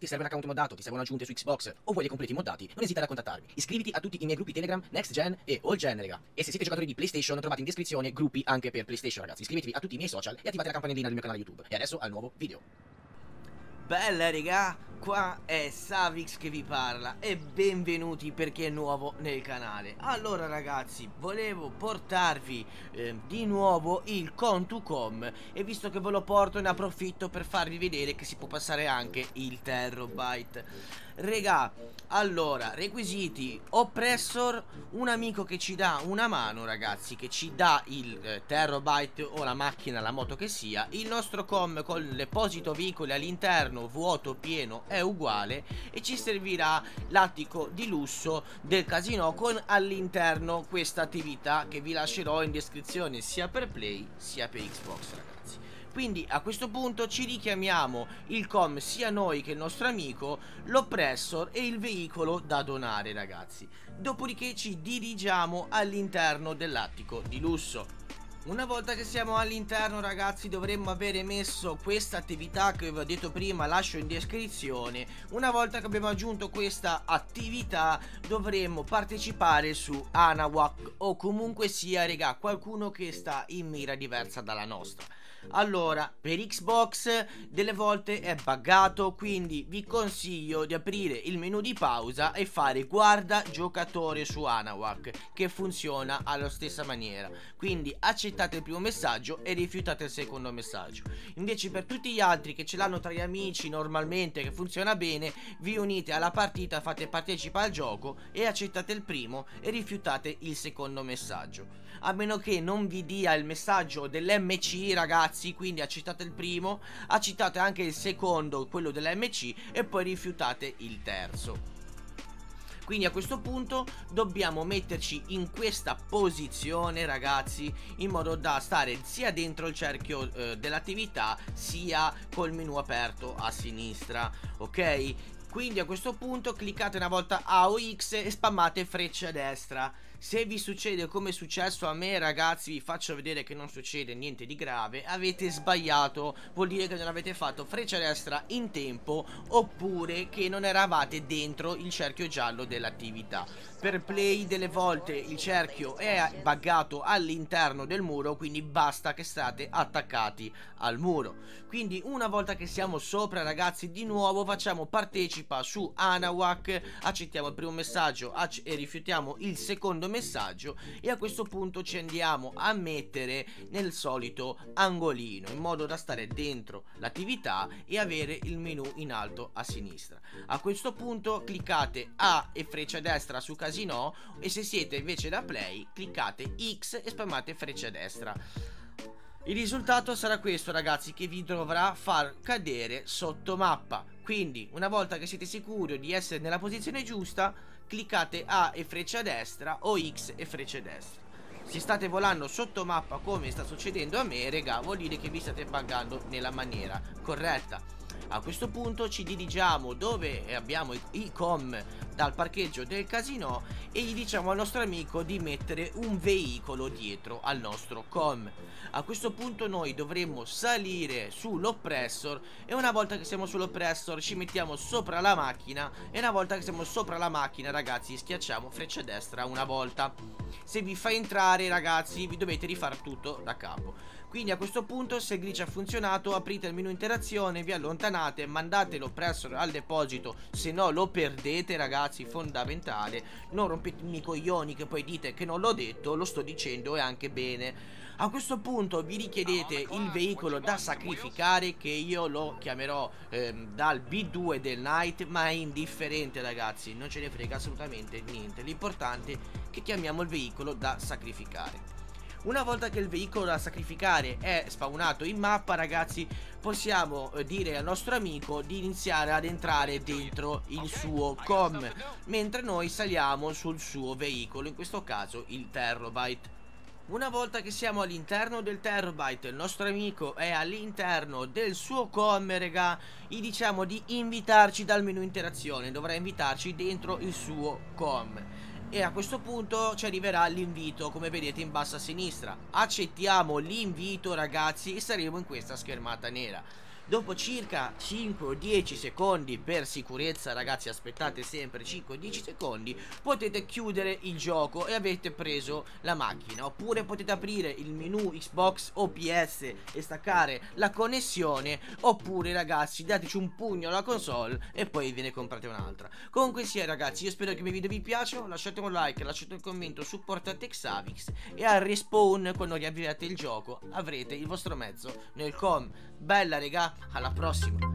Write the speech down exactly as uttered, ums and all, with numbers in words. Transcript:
ti serve un account moddato, ti servono aggiunte su Xbox o vuoi dei completi moddati, non esitare a contattarmi. Iscriviti a tutti i miei gruppi Telegram, Next Gen e All Gen, raga. E se siete giocatori di PlayStation trovate in descrizione gruppi anche per PlayStation, ragazzi. Iscrivetevi a tutti i miei social e attivate la campanellina del mio canale YouTube. E adesso al nuovo video. Bella regà, qua è Savix che vi parla e benvenuti per chi è nuovo nel canale. Allora ragazzi, volevo portarvi eh, di nuovo il Com to Com e visto che ve lo porto ne approfitto per farvi vedere che si può passare anche il terabyte. Regà, allora, requisiti: Oppressor, un amico che ci dà una mano ragazzi, che ci dà il eh, terabyte o la macchina, la moto che sia. Il nostro com con l'apposito veicolo all'interno, vuoto, pieno, è uguale e ci servirà l'attico di lusso del casino con all'interno questa attività che vi lascerò in descrizione sia per Play sia per Xbox ragazzi. Quindi a questo punto ci richiamiamo il com, sia noi che il nostro amico, l'oppressor e il veicolo da donare ragazzi. Dopodiché ci dirigiamo all'interno dell'attico di lusso. Una volta che siamo all'interno ragazzi dovremmo avere messo questa attività che vi ho detto prima, lascio in descrizione. Una volta che abbiamo aggiunto questa attività dovremmo partecipare su Anawak o comunque sia regà qualcuno che sta in mira diversa dalla nostra. Allora, per Xbox delle volte è buggato, quindi vi consiglio di aprire il menu di pausa e fare guarda giocatore su Anawak, che funziona alla stessa maniera. Quindi accettate il primo messaggio e rifiutate il secondo messaggio. Invece per tutti gli altri che ce l'hanno tra gli amici normalmente, che funziona bene, vi unite alla partita, fate partecipa al gioco e accettate il primo e rifiutate il secondo messaggio. A meno che non vi dia il messaggio dell'M C ragazzi, quindi accettate il primo, accettate anche il secondo, quello dell'M C, e poi rifiutate il terzo. Quindi a questo punto dobbiamo metterci in questa posizione ragazzi, in modo da stare sia dentro il cerchio eh, dell'attività sia col menu aperto a sinistra, ok? Quindi a questo punto cliccate una volta A o X e spammate freccia a destra. Se vi succede come è successo a me ragazzi, vi faccio vedere che non succede niente di grave, avete sbagliato, vuol dire che non avete fatto freccia a destra in tempo oppure che non eravate dentro il cerchio giallo dell'attività. Per Play delle volte il cerchio è buggato all'interno del muro, quindi basta che state attaccati al muro. Quindi una volta che siamo sopra ragazzi, di nuovo facciamo partecipa su Anawak, accettiamo il primo messaggio e rifiutiamo il secondo messaggio e a questo punto ci andiamo a mettere nel solito angolino in modo da stare dentro l'attività e avere il menu in alto a sinistra. A questo punto cliccate A e freccia a destra su casino e se siete invece da Play cliccate X e spammate freccia a destra. Il risultato sarà questo ragazzi, che vi dovrà far cadere sotto mappa. Quindi una volta che siete sicuri di essere nella posizione giusta cliccate A e freccia a destra o X e freccia a destra. Se state volando sotto mappa come sta succedendo a me regà, vuol dire che vi state buggando nella maniera corretta. A questo punto ci dirigiamo dove abbiamo i com dal parcheggio del casino e gli diciamo al nostro amico di mettere un veicolo dietro al nostro com. A questo punto noi dovremmo salire sull'oppressor e una volta che siamo sull'oppressor ci mettiamo sopra la macchina e una volta che siamo sopra la macchina ragazzi schiacciamo freccia destra una volta. Se vi fa entrare ragazzi vi dovete rifare tutto da capo. Quindi a questo punto se il glitch ha funzionato aprite il menu interazione, vi allontanate, mandate l'oppressor al deposito, se no lo perdete ragazzi, fondamentale. Non rompetemi i coglioni che poi dite che non l'ho detto, lo sto dicendo e anche bene. A questo punto vi richiedete il veicolo da sacrificare, che io lo chiamerò ehm, dal B due del Night, ma è indifferente ragazzi, non ce ne frega assolutamente niente. L'importante è che chiamiamo il veicolo da sacrificare. Una volta che il veicolo da sacrificare è spawnato in mappa ragazzi, possiamo eh, dire al nostro amico di iniziare ad entrare dentro il suo com, mentre noi saliamo sul suo veicolo, in questo caso il terabyte. Una volta che siamo all'interno del terabyte, il nostro amico è all'interno del suo com, regà, gli diciamo di invitarci dal menu interazione, dovrà invitarci dentro il suo com. E a questo punto ci arriverà l'invito, come vedete in basso a sinistra. Accettiamo l'invito ragazzi e saremo in questa schermata nera. dopo circa cinque o dieci secondi, per sicurezza ragazzi aspettate sempre cinque o dieci secondi, potete chiudere il gioco e avete preso la macchina. Oppure potete aprire il menu Xbox o P S e staccare la connessione, oppure ragazzi dateci un pugno alla console e poi ve ne comprate un'altra. Comunque sia ragazzi, io spero che i miei video vi piacciono, lasciate un like, lasciate un commento, supportate Xavix e al respawn, quando riavviate il gioco, avrete il vostro mezzo nel com. Bella regà, alla prossima.